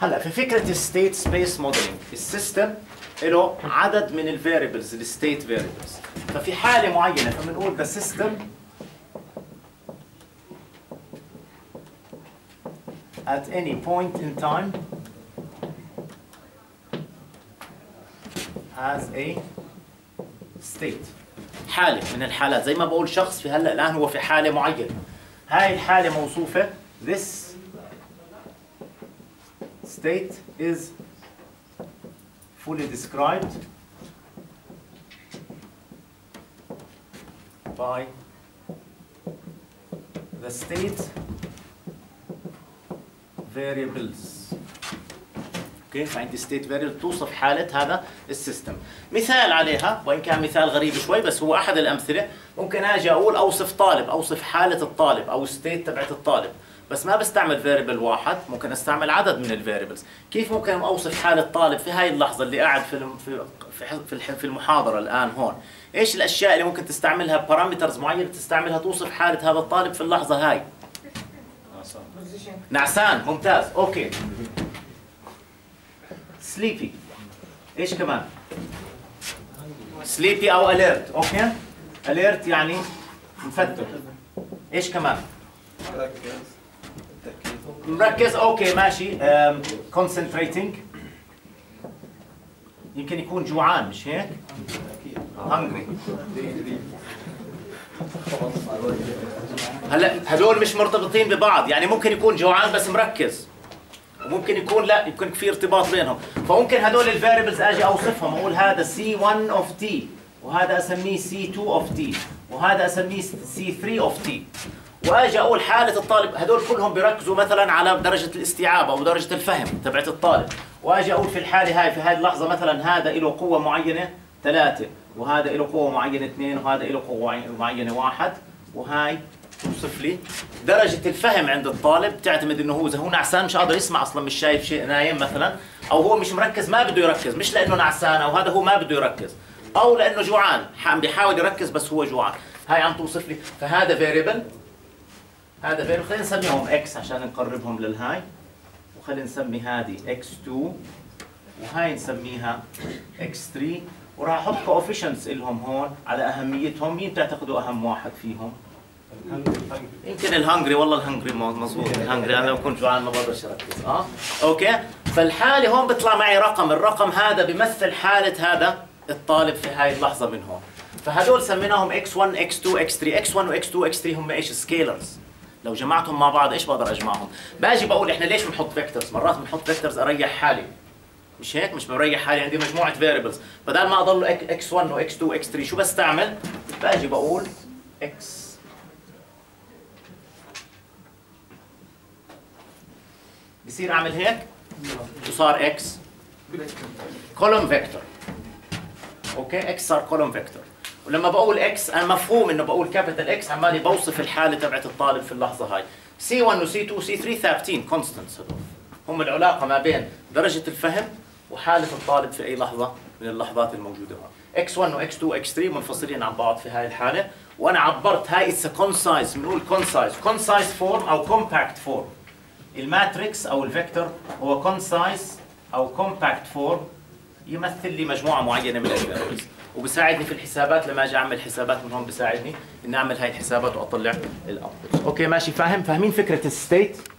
هلا في فكره الستيت سبيس موديلنج، السيستم له عدد من الفاريبلز، الستيت فاريبلز. ففي حاله معينه فبنقول the system at any point in time has a state. حالة من الحالات، زي ما بقول شخص في هلا الآن هو في حالة معينة، هاي الحالة موصوفة this state is fully described by the state variables. اوكي، فعندي state variable توصف حالة هذا السيستم. مثال عليها وإن كان مثال غريب شوي بس هو أحد الأمثلة، ممكن أجي أقول أوصف طالب، أوصف حالة الطالب أو state تبعت الطالب، بس ما بستعمل variable واحد، ممكن استعمل عدد من الفاريبلز. كيف ممكن اوصف حالة طالب في هاي اللحظة اللي قاعد في المحاضرة الآن هون؟ ايش الأشياء اللي ممكن تستعملها، بارامترز معينة تستعملها توصف حالة هذا الطالب في اللحظة هاي؟ نعسان، ممتاز، اوكي. سليبي، ايش كمان؟ سليبي او اليرت، اوكي؟ اليرت يعني مفتح. ايش كمان؟ مركز، اوكي ماشي. concentrating، يمكن يكون جوعان مش هيك؟ hungry. هلا هدول مش مرتبطين ببعض، يعني ممكن يكون جوعان بس مركز، وممكن يكون لا، يكون في ارتباط بينهم. فممكن هدول الفاريبلز اجي اوصفهم، اقول هذا C1 of T، وهذا اسميه C2 of T، وهذا اسميه C3 of T. واجي اقول حاله الطالب، هدول كلهم بيركزوا مثلا على درجه الاستيعاب او درجه الفهم تبعت الطالب. واجي اقول في الحاله هاي، في هاي اللحظه مثلا هذا له قوه معينه 3، وهذا له قوه معينه 2، وهذا له قوه معينه 1، وهاي توصف لي درجه الفهم عند الطالب. تعتمد انه هو اذا هو نعسان مش قادر يسمع اصلا، مش شايف شيء، نايم مثلا، او هو مش مركز ما بده يركز، مش لانه نعسان، او هذا هو ما بده يركز، او لانه جوعان عم بيحاول يركز بس هو جوعان. هاي عم توصف لي. فهذا فاريبل، هذا فاريبل، خلينا نسميهم اكس عشان نقربهم للهاي، وخلينا نسمي هذه x2 وهاي نسميها x3، وراح احط كوفيشنتس لهم هون على اهميتهم. مين بتعتقدوا اهم واحد فيهم؟ يمكن الهنجري. والله الهنجري مضبوط، الهنجري انا لو كنت جوعان ما بقدرش اركز. اوكي. فالحاله هون بيطلع معي رقم، الرقم هذا بيمثل حاله هذا الطالب في هاي اللحظه من هون. فهدول سميناهم x1 x2 x3. x1 و x2 x3 هم ايش؟ سكيلرز. لو جمعتهم مع بعض ايش بقدر اجمعهم؟ باجي بقول احنا ليش بنحط فيكتورز؟ مرات بنحط فيكتورز اريح حالي، مش هيك؟ مش بريح حالي، عندي مجموعه فاريبلز، بدل ما اضل x1 و x2 و x3 شو بستعمل؟ باجي بقول x بصير اعمل هيك وصار x كولوم فيكتور. اوكي، x صار كولوم فيكتور. ولما بقول اكس انا مفهوم انه بقول كابيتال اكس، عمالي بوصف الحاله تبعت الطالب في اللحظه هاي. C1 و C2 و C3 ثابتين كونستنتس، هذول هم العلاقه ما بين درجه الفهم وحاله الطالب في اي لحظه من اللحظات الموجوده هون. x1 و x2 و x3 منفصلين عن بعض في هاي الحاله، وانا عبرت هاي اتس كونسايز، بنقول كونسايز فورم او كومباكت فورم. الماتريكس او الفيكتور هو كونسايز او كومباكت فورم، يمثل لي مجموعه معينه من الفاريبلز، وبساعدني في الحسابات. لما اجي اعمل حسابات من هون بساعدني اني اعمل هاي الحسابات واطلع الاوتبوت. اوكي ماشي، فاهمين فكره الستيت؟